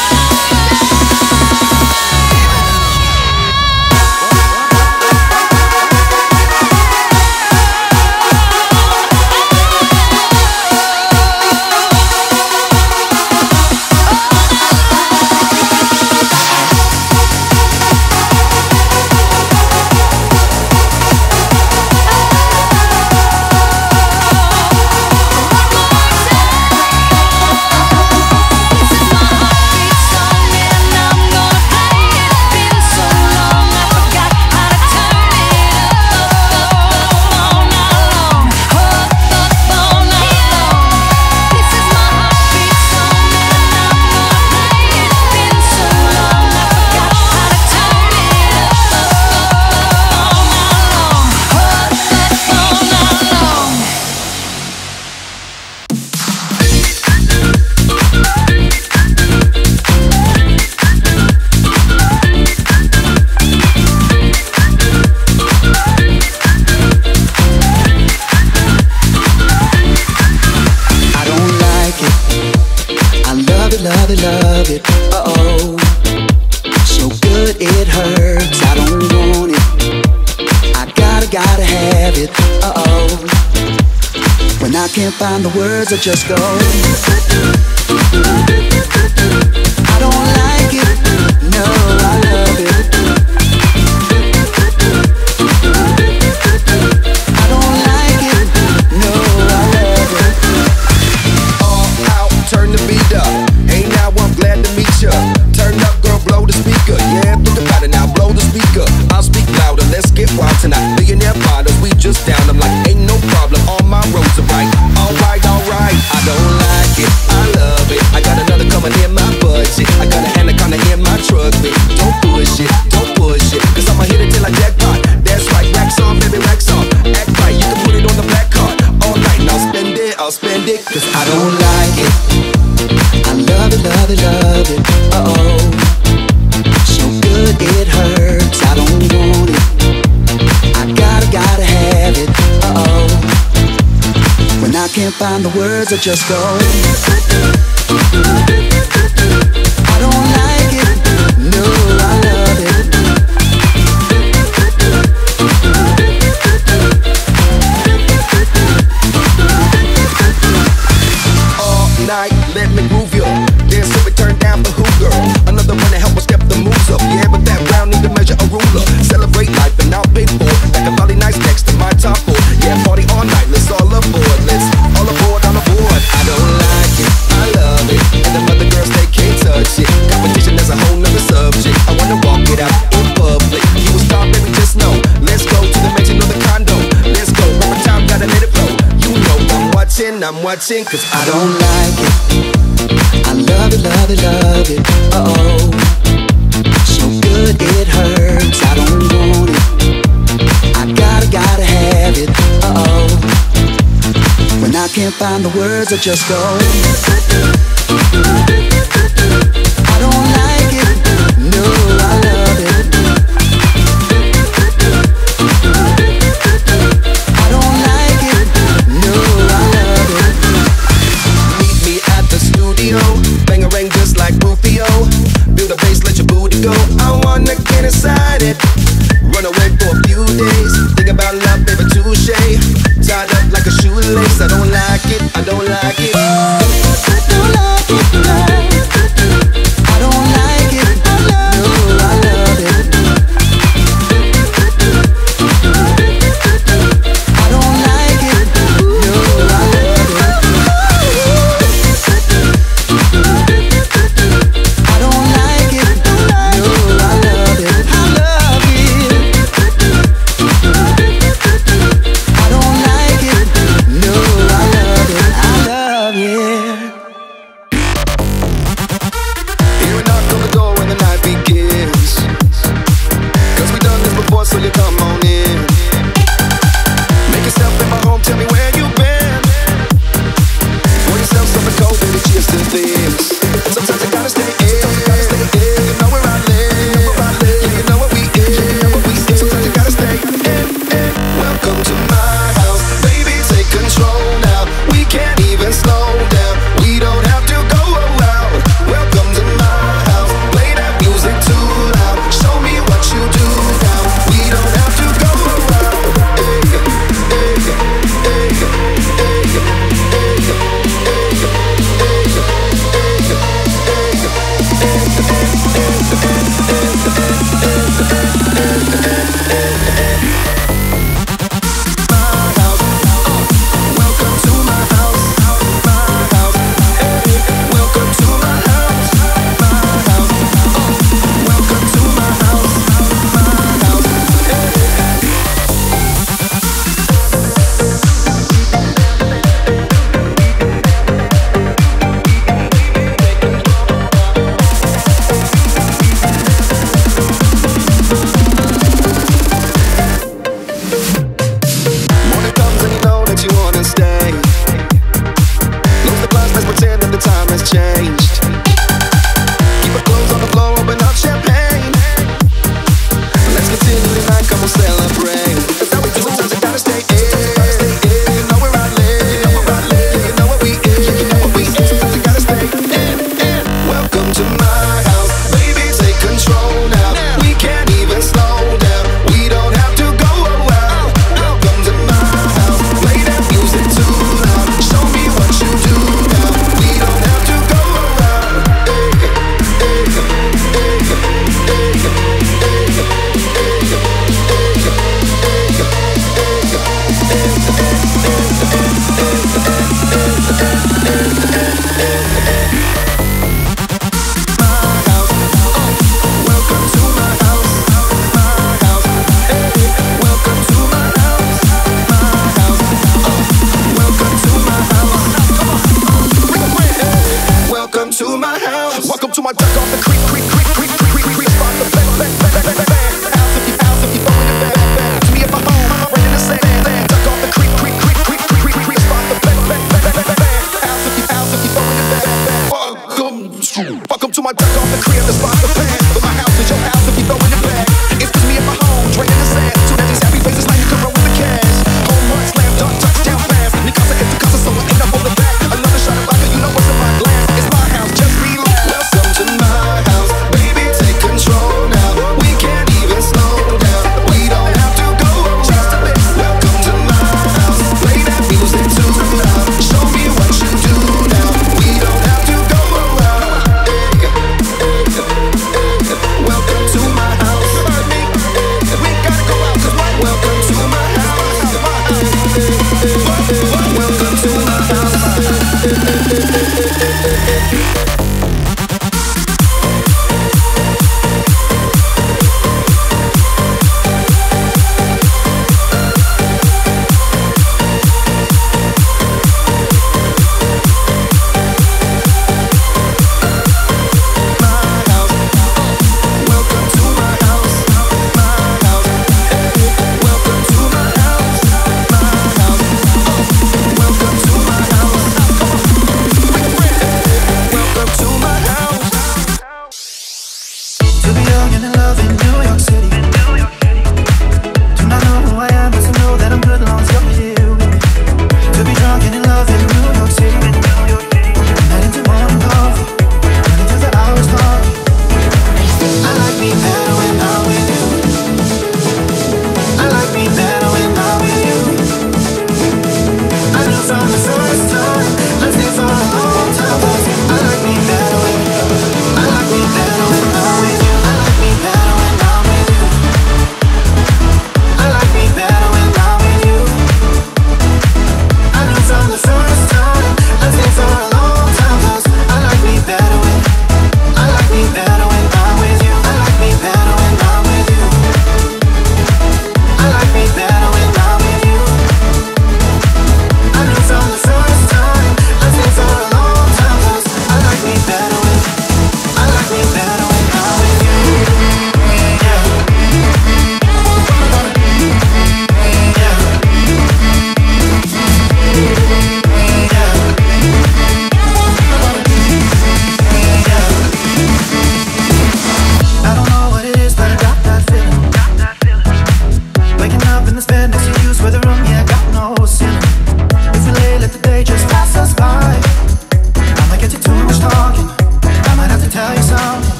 This is my heartbeat song and I'm gonna play it. Been so long I forgot how to turn it up, up, up all night long. Up, up all night long. This is my heartbeat song and I'm gonna play it. Been so long I forgot how to turn it up, up, up, up all night long. Up, up all night long. I don't like it. I love it, love it, love it. Uh-oh. So good it hurts. I don't want it. I gotta, gotta have it. Uh-oh. When I can't find the words, I just go. I don't like it. No, I love it. I don't like it. No, I love it. All out, turn the beat up. Hey, now I'm glad to meet ya. Turn up, girl, blow the speaker. Yeah, think about it now, blow the speaker. I'll speak louder, let's get wild tonight. Millionaire bottles, we just down. I'm like, ain't no problem, all my roads are right. Alright, alright, I don't like it, I love it. I got another coming in my budget. I gotta handle don't like it. I love it, love it, love it. Uh-oh. So good it hurts. I don't want it. I gotta, gotta have it. Uh-oh. When I can't find the words, I just go. I don't like it. No, I love it. All night, let me move you. Dance so we turn down for who, girl? Another one to help us step the moves up. Yeah, but that round need to measure a ruler. Celebrate life and I'll pay for it. Like a Bali nice next to my top four. Yeah, party all night, let's all aboard. Let's all aboard, on aboard. I don't like it, I love it. And the other girls, they can't touch it. Competition is a whole nother subject. I wanna walk it out in public. You will stop, baby, just know. Let's go to the mansion or the condo. Let's go, one time, gotta let it flow. You know I'm watching, I'm watching, cause I don't like it. I love it, love it, love it. Uh-oh. So good it hurts. I don't want it. I gotta, gotta have it. Uh-oh. When I can't find the words, I just go. I don't like it. No, I love it. I don't like it. No, I love it. Meet me at the studio. Bang-a-rang just like Rufio. Build a base, let your booty go. I wanna get inside it. Run away for a few days. Think about love, baby, touche. Tied up like a shoelace. I don't like it, I don't like it. I don't like it, no.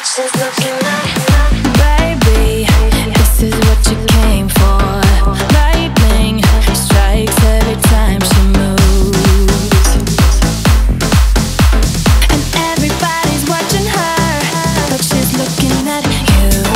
Baby, this is what you came for. Lightning strikes every time she moves, and everybody's watching her, but she's looking at you.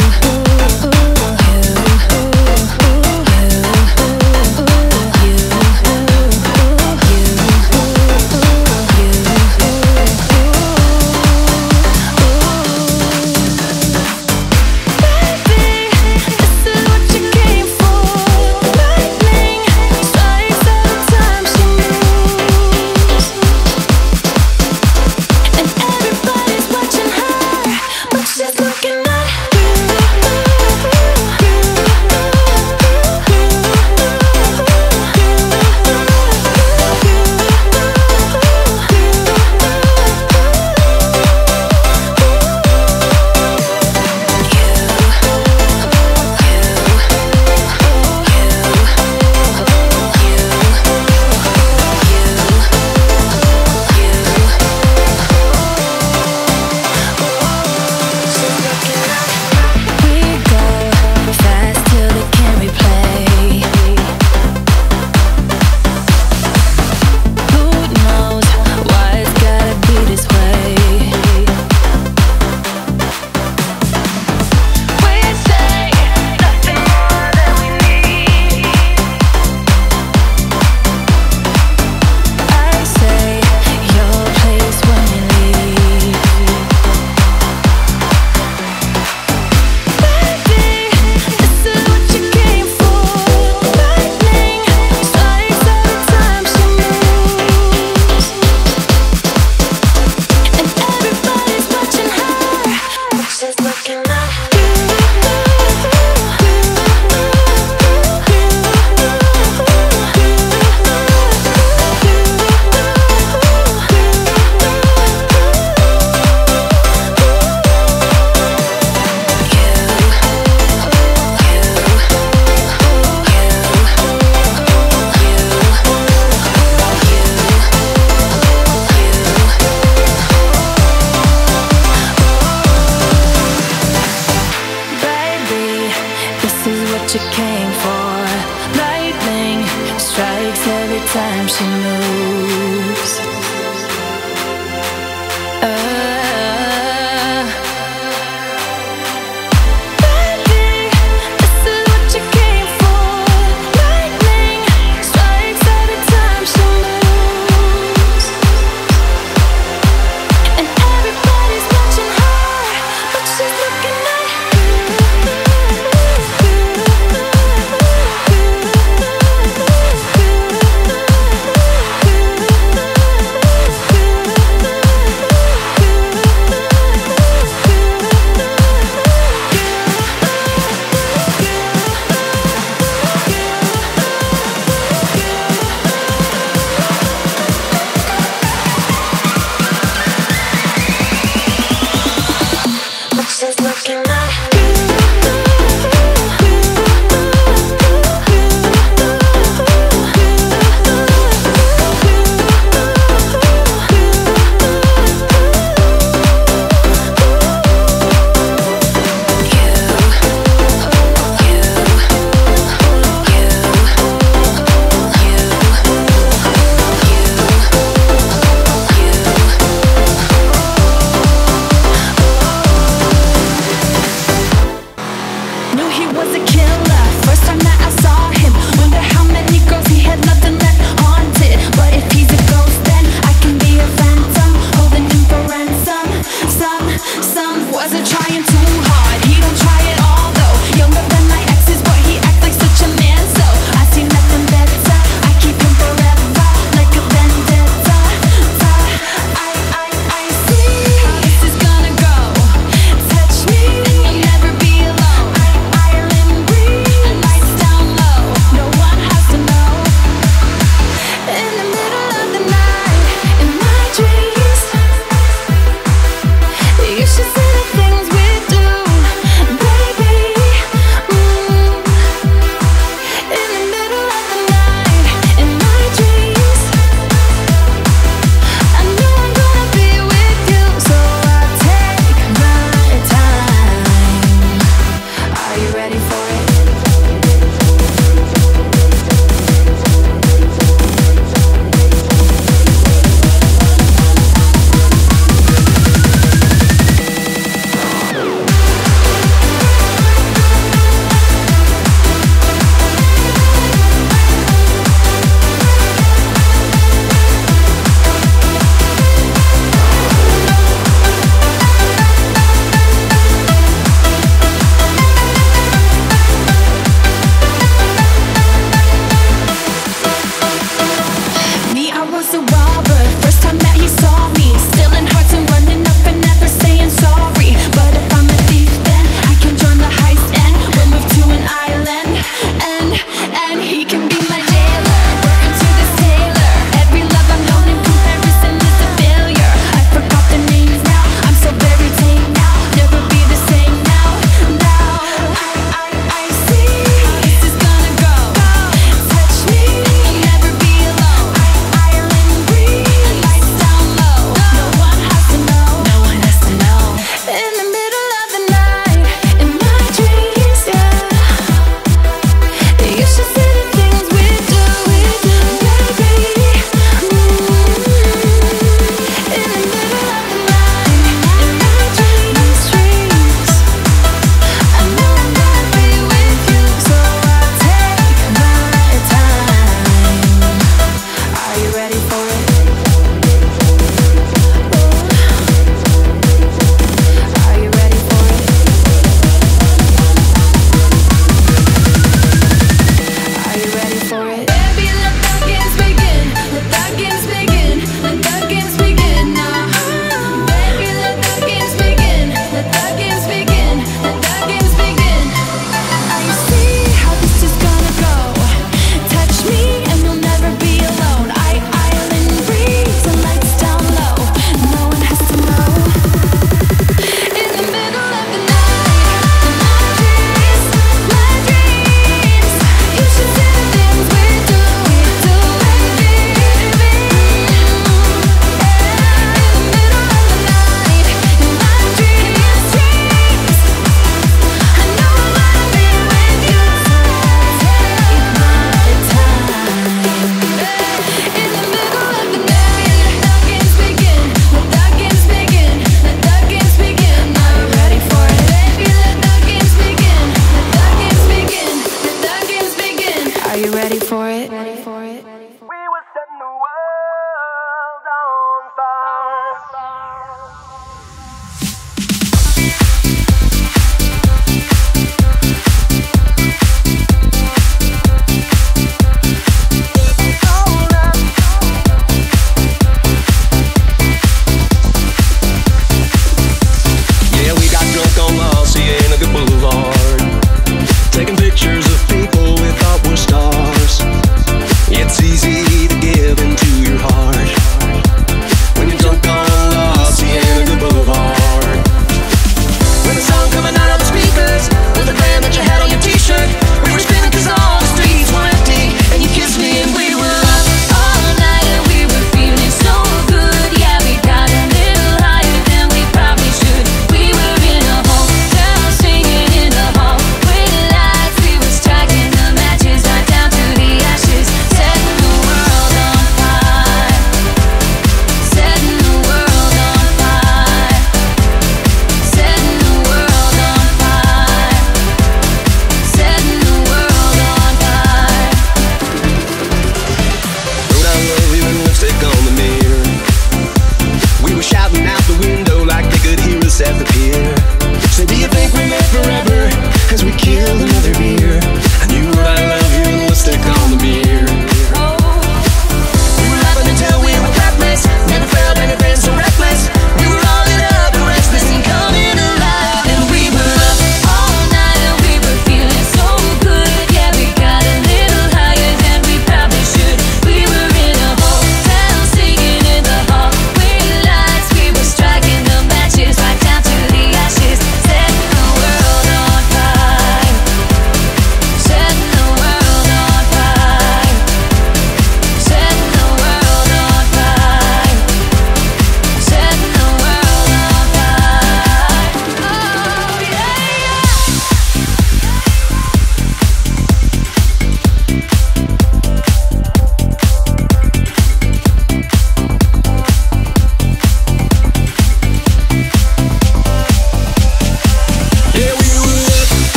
You came for. Lightning strikes every time she moves.